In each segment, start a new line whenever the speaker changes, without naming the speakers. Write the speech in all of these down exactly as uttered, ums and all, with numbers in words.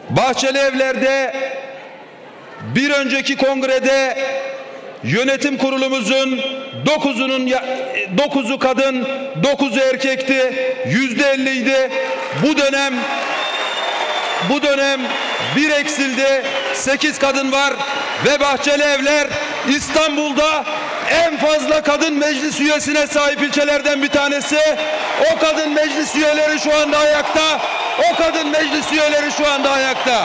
Bahçelievler'de bir önceki kongrede yönetim kurulumuzun dokuzunun dokuzu kadın, dokuzu erkekti. Yüzde elliydi. Bu dönem bu dönem bir eksildi. Sekiz kadın var ve Bahçelievler İstanbul'da en fazla kadın meclis üyesine sahip ilçelerden bir tanesi. O kadın meclis üyeleri şu anda ayakta. O kadın meclis üyeleri şu anda ayakta.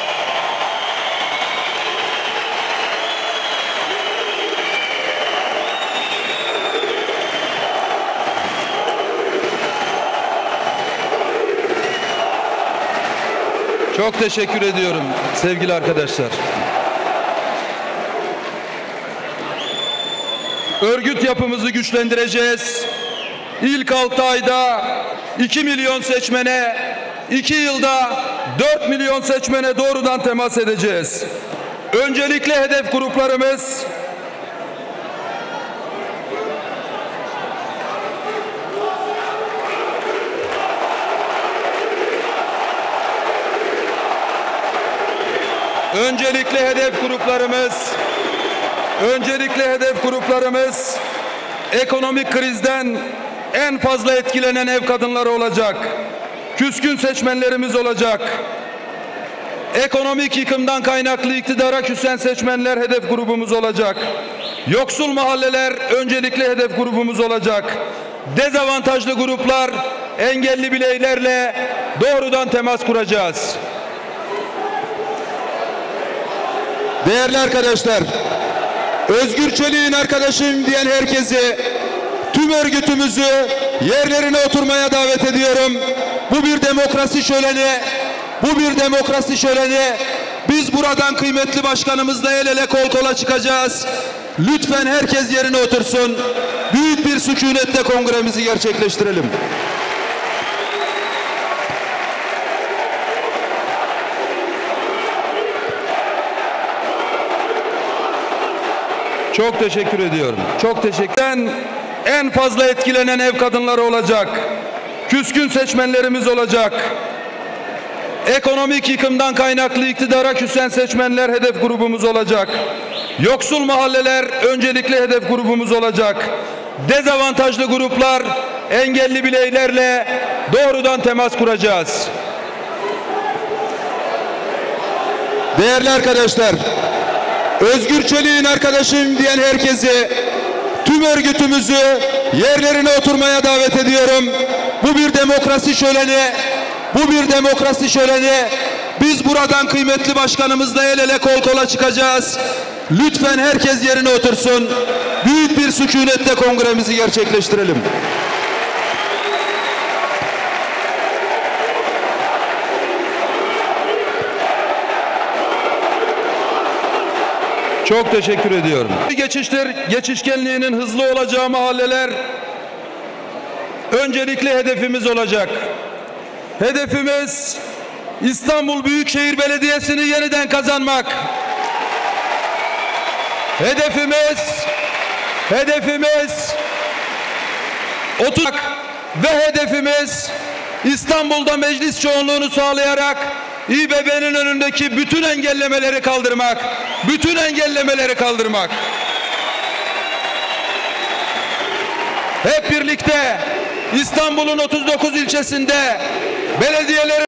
Çok teşekkür ediyorum sevgili arkadaşlar. Örgüt yapımızı güçlendireceğiz. İlk altı ayda iki milyon seçmene, iki yılda dört milyon seçmene doğrudan temas edeceğiz. Öncelikle hedef gruplarımız Öncelikle hedef gruplarımız Öncelikle hedef gruplarımız ekonomik krizden en fazla etkilenen ev kadınları olacak. Küskün seçmenlerimiz olacak. Ekonomik yıkımdan kaynaklı iktidara küsen seçmenler hedef grubumuz olacak. Yoksul mahalleler öncelikle hedef grubumuz olacak. Dezavantajlı gruplar, engelli bireylerle doğrudan temas kuracağız. Değerli arkadaşlar, Özgür Çelik'in arkadaşım diyen herkesi, tüm örgütümüzü yerlerine oturmaya davet ediyorum. Bu bir demokrasi şöleni, bu bir demokrasi şöleni. Biz buradan kıymetli başkanımızla el ele kol kola çıkacağız. Lütfen herkes yerine otursun. Büyük bir sükunetle kongremizi gerçekleştirelim. Çok teşekkür ediyorum. Çok teşekkür. En fazla etkilenen ev kadınları olacak. Küskün seçmenlerimiz olacak. Ekonomik yıkımdan kaynaklı iktidara küsen seçmenler hedef grubumuz olacak. Yoksul mahalleler öncelikle hedef grubumuz olacak. Dezavantajlı gruplar, engelli bireylerle doğrudan temas kuracağız. Değerli arkadaşlar, Özgür Çelik'in arkadaşım diyen herkesi, tüm örgütümüzü yerlerine oturmaya davet ediyorum. Bu bir demokrasi şöleni, bu bir demokrasi şöleni. Biz buradan kıymetli başkanımızla el ele kol kola çıkacağız. Lütfen herkes yerine otursun. Büyük bir sükunetle kongremizi gerçekleştirelim. Çok teşekkür ediyorum. Geçişler, geçişkenliğinin hızlı olacağı mahalleler öncelikle hedefimiz olacak. Hedefimiz İstanbul Büyükşehir Belediyesi'ni yeniden kazanmak. Hedefimiz hedefimiz oturmak ve hedefimiz İstanbul'da meclis çoğunluğunu sağlayarak İ B B'nin önündeki bütün engellemeleri kaldırmak. Bütün engellemeleri kaldırmak. Hep birlikte İstanbul'un otuz dokuz ilçesinde belediyeleri